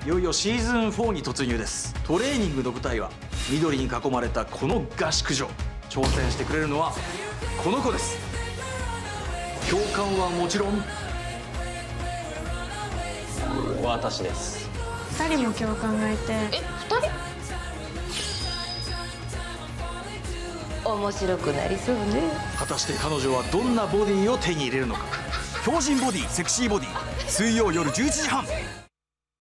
いよいよシーズン4に突入です。トレーニングの舞台は緑に囲まれたこの合宿所。挑戦してくれるのはこの子です。教官はもちろん私です。 2人も教官がいて。 2人？面白くなりそうね。 果たして彼女はどんなボディを手に入れるのか。標準ボディセクシーボディ、水曜夜11時半。